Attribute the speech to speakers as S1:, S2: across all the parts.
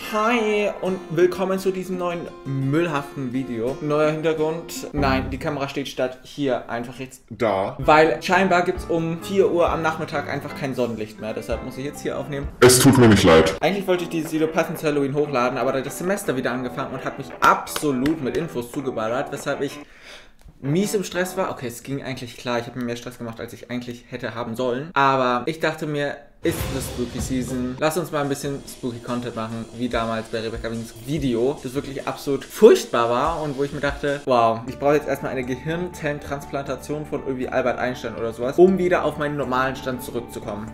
S1: Hi und willkommen zu diesem neuen müllhaften Video. Neuer Hintergrund. Nein, die Kamera steht statt hier einfach jetzt
S2: da.
S1: Weil scheinbar gibt es um 4 Uhr am Nachmittag einfach kein Sonnenlicht mehr. Deshalb muss ich jetzt hier aufnehmen.
S2: Es tut mir nicht leid.
S1: Eigentlich wollte ich dieses Video passend zu Halloween hochladen, aber da hat das Semester wieder angefangen und hat mich absolut mit Infos zugeballert, weshalb ich mies im Stress war. Okay, es ging eigentlich klar. Ich habe mir mehr Stress gemacht, als ich eigentlich hätte haben sollen. Aber ich dachte mir, ist eine Spooky Season. Lass uns mal ein bisschen Spooky Content machen, wie damals bei Rebecca Wings Video, das wirklich absolut furchtbar war und wo ich mir dachte, wow, ich brauche jetzt erstmal eine Gehirnzellentransplantation von irgendwie Albert Einstein oder sowas, um wieder auf meinen normalen Stand zurückzukommen.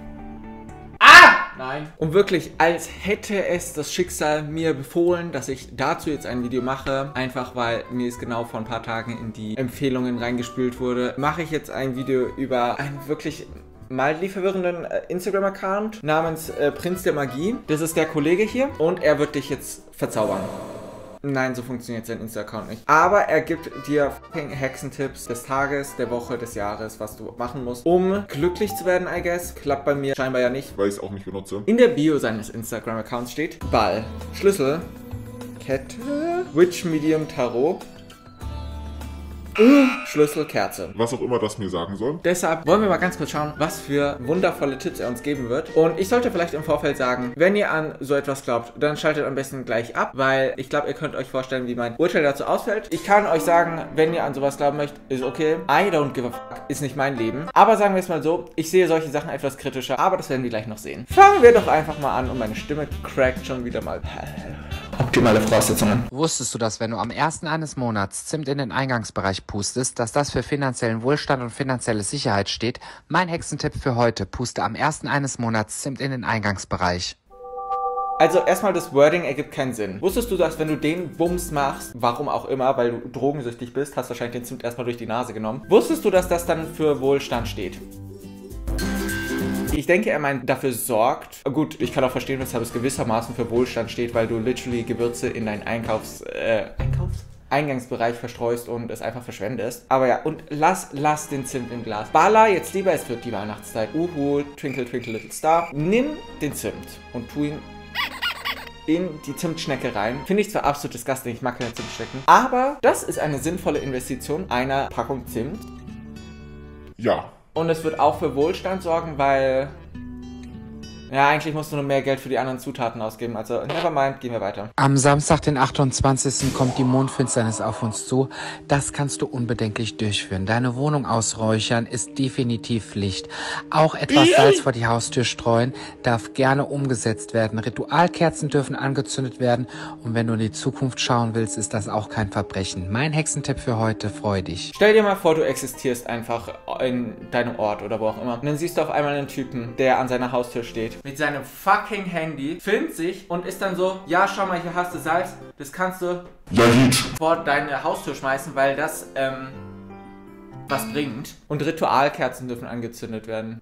S1: Nein. Und wirklich, als hätte es das Schicksal mir befohlen, dass ich dazu jetzt ein Video mache, einfach weil mir es genau vor ein paar Tagen in die Empfehlungen reingespült wurde, mache ich jetzt ein Video über einen wirklich mildly verwirrenden Instagram-Account namens Prinz der Magie. Das ist der Kollege hier und er wird dich jetzt verzaubern. Nein, so funktioniert sein Insta-Account nicht. Aber er gibt dir fucking Hexentipps des Tages, der Woche, des Jahres, was du machen musst, um glücklich zu werden, I guess. Klappt bei mir scheinbar ja nicht.
S2: Weil ich es auch nicht benutze.
S1: In der Bio seines Instagram-Accounts steht Ball, Schlüssel, Kette, Witch Medium Tarot, Schlüssel, Kerze.
S2: Was auch immer das mir sagen soll.
S1: Deshalb wollen wir mal ganz kurz schauen, was für wundervolle Tipps er uns geben wird. Und ich sollte vielleicht im Vorfeld sagen, wenn ihr an so etwas glaubt, dann schaltet am besten gleich ab, weil ich glaube, ihr könnt euch vorstellen, wie mein Urteil dazu ausfällt. Ich kann euch sagen, wenn ihr an sowas glauben möchtet, ist okay. I don't give a fuck, ist nicht mein Leben. Aber sagen wir es mal so, ich sehe solche Sachen etwas kritischer, aber das werden wir gleich noch sehen. Fangen wir doch einfach mal an und meine Stimme crackt schon wieder mal. Optimale Voraussetzungen.
S3: Wusstest du, dass wenn du am 1. eines Monats Zimt in den Eingangsbereich pustest, dass das für finanziellen Wohlstand und finanzielle Sicherheit steht? Mein Hexentipp für heute: Puste am 1. eines Monats Zimt in den Eingangsbereich.
S1: Also erstmal, das Wording ergibt keinen Sinn. Wusstest du, dass wenn du den Bums machst, warum auch immer, weil du drogensüchtig bist, hast wahrscheinlich den Zimt erstmal durch die Nase genommen. Wusstest du, dass das dann für Wohlstand steht? Ich denke, er meint, dafür sorgt. Gut, ich kann auch verstehen, weshalb es gewissermaßen für Wohlstand steht, weil du literally Gewürze in deinen Eingangsbereich verstreust und es einfach verschwendest. Aber ja, und lass den Zimt im Glas. Baller jetzt lieber, es wird die Weihnachtszeit. Twinkle, twinkle, little star. Nimm den Zimt und tu ihn in die Zimtschnecke rein. Finde ich zwar absolut disgusting, ich mag keine Zimtschnecken, aber das ist eine sinnvolle Investition einer Packung Zimt.
S2: Ja.
S1: Und es wird auch für Wohlstand sorgen, weil ja, eigentlich musst du nur mehr Geld für die anderen Zutaten ausgeben. Also, nevermind, gehen wir weiter.
S3: Am Samstag, den 28. kommt die Mondfinsternis auf uns zu. Das kannst du unbedenklich durchführen. Deine Wohnung ausräuchern ist definitiv Pflicht. Auch etwas Salz vor die Haustür streuen darf gerne umgesetzt werden. Ritualkerzen dürfen angezündet werden. Und wenn du in die Zukunft schauen willst, ist das auch kein Verbrechen. Mein Hexentipp für heute: freu dich.
S1: Stell dir mal vor, du existierst einfach in deinem Ort oder wo auch immer. Und dann siehst du auf einmal einen Typen, der an seiner Haustür steht. Mit seinem fucking Handy, filmt sich und ist dann so, ja, schau mal, hier hast du Salz, das kannst du vor deine Haustür schmeißen, weil das, was bringt. Und Ritualkerzen dürfen angezündet werden.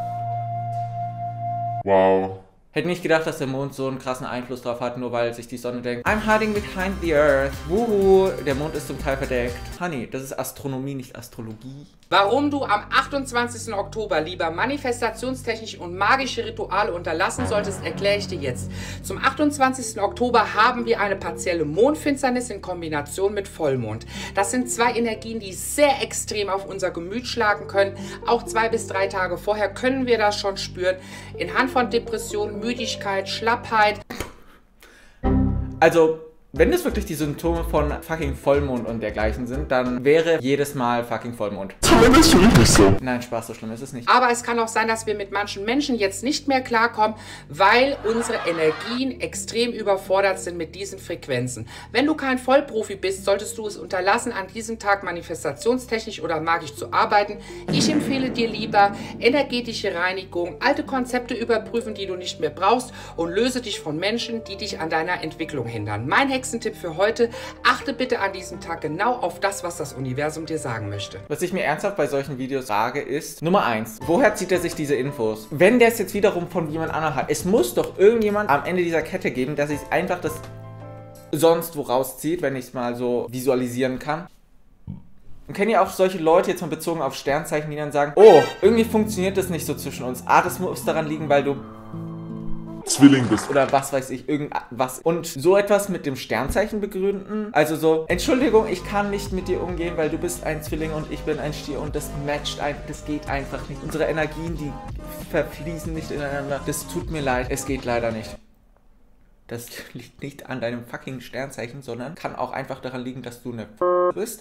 S2: Wow.
S1: Hätte nicht gedacht, dass der Mond so einen krassen Einfluss drauf hat, nur weil sich die Sonne denkt, I'm hiding behind the earth. Wuhu, der Mond ist zum Teil verdeckt. Honey, das ist Astronomie, nicht Astrologie.
S4: Warum du am 28. Oktober lieber manifestationstechnische und magische Rituale unterlassen solltest, erkläre ich dir jetzt. Zum 28. Oktober haben wir eine partielle Mondfinsternis in Kombination mit Vollmond. Das sind zwei Energien, die sehr extrem auf unser Gemüt schlagen können. Auch 2 bis 3 Tage vorher können wir das schon spüren. Anhand von Depressionen, Müdigkeit, Schlappheit.
S1: Also, wenn das wirklich die Symptome von fucking Vollmond und dergleichen sind, dann wäre jedes Mal fucking Vollmond.
S2: Zumindest für mich so.
S1: Nein, Spaß, so schlimm ist es nicht.
S4: Aber es kann auch sein, dass wir mit manchen Menschen jetzt nicht mehr klarkommen, weil unsere Energien extrem überfordert sind mit diesen Frequenzen. Wenn du kein Vollprofi bist, solltest du es unterlassen, an diesem Tag manifestationstechnisch oder magisch zu arbeiten. Ich empfehle dir lieber energetische Reinigung, alte Konzepte überprüfen, die du nicht mehr brauchst, und löse dich von Menschen, die dich an deiner Entwicklung hindern. Mein Hexentipp für heute: achte bitte an diesem Tag genau auf das, was das Universum dir sagen möchte.
S1: Was ich mir ernsthaft bei solchen Videos sage, ist Nummer 1. Woher zieht er sich diese Infos? Wenn der es jetzt wiederum von jemand anderem hat, es muss doch irgendjemand am Ende dieser Kette geben, der sich einfach das sonst wo rauszieht, wenn ich es mal so visualisieren kann. Und kennen ja auch solche Leute, jetzt mal bezogen auf Sternzeichen, die dann sagen, oh, irgendwie funktioniert das nicht so zwischen uns. Ah, das muss daran liegen, weil du
S2: Zwilling bist.
S1: Oder was weiß ich, irgendwas. Und so etwas mit dem Sternzeichen begründen. Also so, Entschuldigung, ich kann nicht mit dir umgehen, weil du bist ein Zwilling und ich bin ein Stier und das matcht einfach, das geht einfach nicht. Unsere Energien, die verfließen nicht ineinander. Das tut mir leid, es geht leider nicht. Das liegt nicht an deinem fucking Sternzeichen, sondern kann auch einfach daran liegen, dass du eine bist.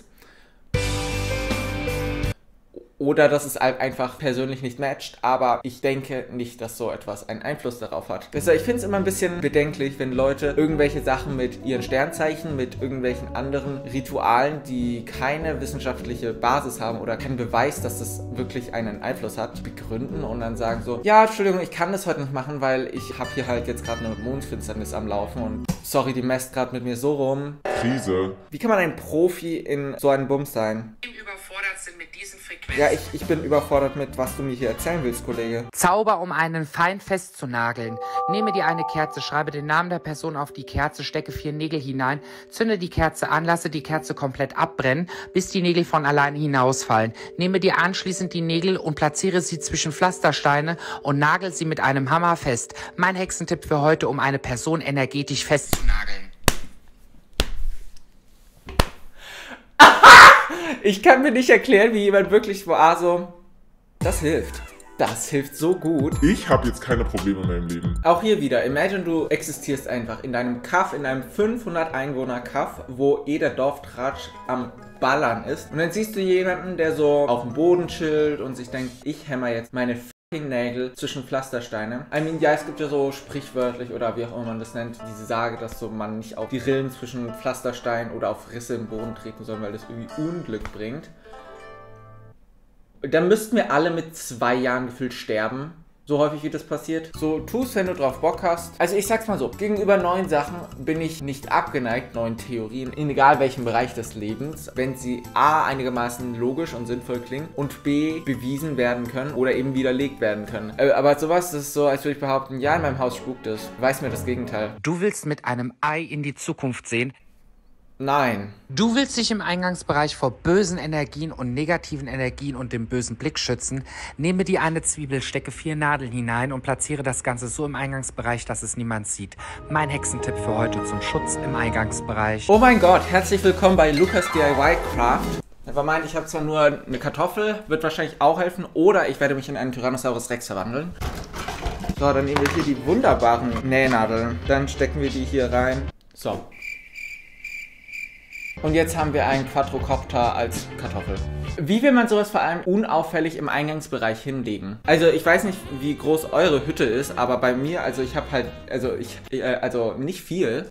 S1: Oder dass es halt einfach persönlich nicht matcht, aber ich denke nicht, dass so etwas einen Einfluss darauf hat. Also ich finde es immer ein bisschen bedenklich, wenn Leute irgendwelche Sachen mit ihren Sternzeichen, mit irgendwelchen anderen Ritualen, die keine wissenschaftliche Basis haben oder keinen Beweis, dass das wirklich einen Einfluss hat, begründen und dann sagen so, ja, Entschuldigung, ich kann das heute nicht machen, weil ich habe hier halt jetzt gerade eine Mondfinsternis am Laufen und sorry, die messt gerade mit mir so rum.
S2: Krise.
S1: Wie kann man ein Profi in so einem Bums sein?
S4: Überfordert sind mit diesen Frequenzen.
S1: Ja, ich bin überfordert mit, was du mir hier erzählen willst, Kollege.
S3: Zauber, um einen Feind festzunageln. Nehme dir eine Kerze, schreibe den Namen der Person auf die Kerze, stecke 4 Nägel hinein, zünde die Kerze an, lasse die Kerze komplett abbrennen, bis die Nägel von alleine hinausfallen. Nehme dir anschließend die Nägel und platziere sie zwischen Pflastersteine und nagel sie mit einem Hammer fest. Mein Hexentipp für heute, um eine Person energetisch festzunageln.
S1: Ich kann mir nicht erklären, wie jemand wirklich war so, das hilft. Das hilft so gut.
S2: Ich habe jetzt keine Probleme mehr im Leben.
S1: Auch hier wieder, imagine du existierst einfach in deinem Kaff, in einem 500 Einwohner Kaff, wo der Dorftratsch am Ballern ist. Und dann siehst du jemanden, der so auf dem Boden chillt und sich denkt, ich hämmer jetzt meine Nägel zwischen Pflastersteine. I mean, ja, es gibt ja so sprichwörtlich oder wie auch immer man das nennt, diese Sage, dass so man nicht auf die Rillen zwischen Pflastersteinen oder auf Risse im Boden treten soll, weil das irgendwie Unglück bringt. Dann müssten wir alle mit 2 Jahren gefühlt sterben. So häufig wie das passiert. So, tust, wenn du drauf Bock hast. Also ich sag's mal so, gegenüber neuen Sachen bin ich nicht abgeneigt, neuen Theorien, in egal welchem Bereich des Lebens, wenn sie A, einigermaßen logisch und sinnvoll klingen und B, bewiesen werden können oder eben widerlegt werden können. Aber sowas ist so, als würde ich behaupten, ja, in meinem Haus spukt es. Weiß mir das Gegenteil.
S3: Du willst mit einem Ei in die Zukunft sehen.
S1: Nein.
S3: Du willst dich im Eingangsbereich vor bösen Energien und negativen Energien und dem bösen Blick schützen. Nehme dir eine Zwiebel, stecke 4 Nadeln hinein und platziere das Ganze so im Eingangsbereich, dass es niemand sieht. Mein Hexentipp für heute zum Schutz im Eingangsbereich.
S1: Oh mein Gott, herzlich willkommen bei Lukas DIY Craft. Nevermind, ich habe zwar nur eine Kartoffel, wird wahrscheinlich auch helfen, oder ich werde mich in einen Tyrannosaurus Rex verwandeln. So, dann nehmen wir hier die wunderbaren Nähnadeln. Dann stecken wir die hier rein. So. Und jetzt haben wir einen Quadrocopter als Kartoffel. Wie will man sowas vor allem unauffällig im Eingangsbereich hinlegen? Also ich weiß nicht, wie groß eure Hütte ist, aber bei mir, also ich habe halt, also nicht viel.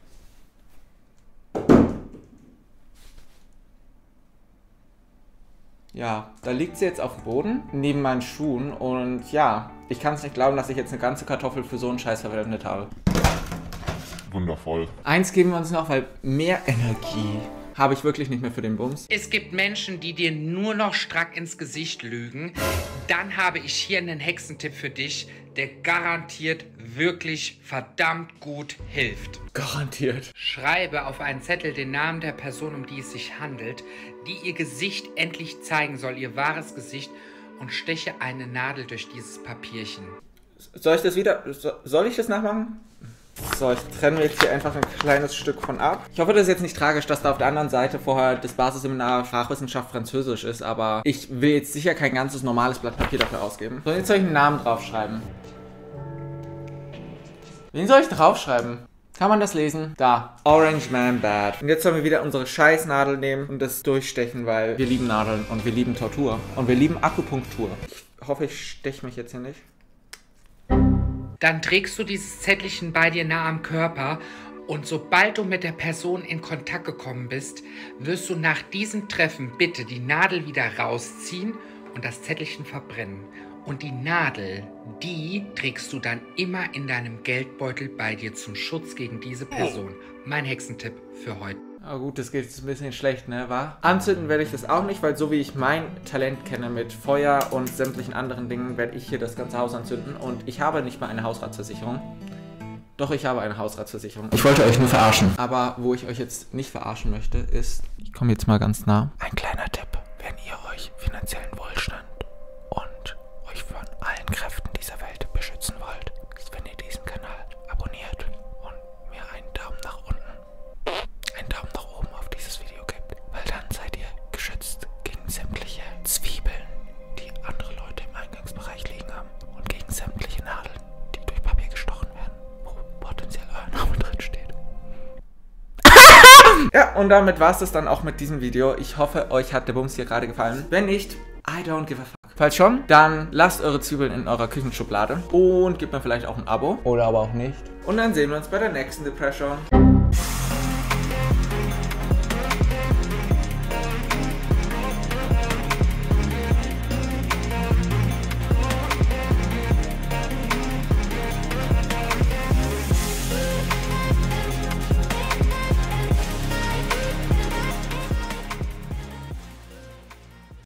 S1: Ja, da liegt sie jetzt auf dem Boden, neben meinen Schuhen und ja, ich kann es nicht glauben, dass ich jetzt eine ganze Kartoffel für so einen Scheiß verwendet habe.
S2: Wundervoll.
S1: Eins geben wir uns noch, weil mehr Energie habe ich wirklich nicht mehr für den Bums.
S4: Es gibt Menschen, die dir nur noch strack ins Gesicht lügen. Dann habe ich hier einen Hexentipp für dich, der garantiert wirklich verdammt gut hilft.
S1: Garantiert.
S4: Schreibe auf einen Zettel den Namen der Person, um die es sich handelt, die ihr Gesicht endlich zeigen soll, ihr wahres Gesicht, und steche eine Nadel durch dieses Papierchen.
S1: Soll ich das wieder... Soll ich das nachmachen? So, ich trenne mir jetzt hier einfach ein kleines Stück von ab. Ich hoffe, das ist jetzt nicht tragisch, dass da auf der anderen Seite vorher das Basisseminar Fachwissenschaft Französisch ist, aber ich will jetzt sicher kein ganzes normales Blatt Papier dafür ausgeben. So, jetzt soll ich einen Namen draufschreiben. Wen soll ich draufschreiben? Kann man das lesen? Da. Orange Man Bad. Und jetzt sollen wir wieder unsere Scheißnadel nehmen und das durchstechen, weil wir lieben Nadeln und wir lieben Tortur. Und wir lieben Akupunktur. Ich hoffe, ich steche mich jetzt hier nicht.
S4: Dann trägst du dieses Zettelchen bei dir nah am Körper und sobald du mit der Person in Kontakt gekommen bist, wirst du nach diesem Treffen bitte die Nadel wieder rausziehen und das Zettelchen verbrennen. Und die Nadel, die trägst du dann immer in deinem Geldbeutel bei dir zum Schutz gegen diese Person. Mein Hexentipp für heute.
S1: Aber gut, das geht jetzt ein bisschen schlecht, ne, wa? Anzünden werde ich das auch nicht, weil so wie ich mein Talent kenne mit Feuer und sämtlichen anderen Dingen, werde ich hier das ganze Haus anzünden. Und ich habe nicht mal eine Hausratsversicherung. Doch, ich habe eine Hausratsversicherung. Ich wollte euch nur verarschen. Aber wo ich euch jetzt nicht verarschen möchte, ist... Ich komme jetzt mal ganz nah. Ein kleiner Tipp, wenn ihr euch finanziellen Wohlstand und euch von allen Kräften dieser Welt beschützen wollt, ist, wenn ihr diesen Kanal abonniert. Ja, und damit war es das dann auch mit diesem Video. Ich hoffe, euch hat der Bums hier gerade gefallen. Wenn nicht, I don't give a fuck. Falls schon, dann lasst eure Zwiebeln in eurer Küchenschublade und gebt mir vielleicht auch ein Abo.
S5: Oder aber auch nicht.
S1: Und dann sehen wir uns bei der nächsten Depression.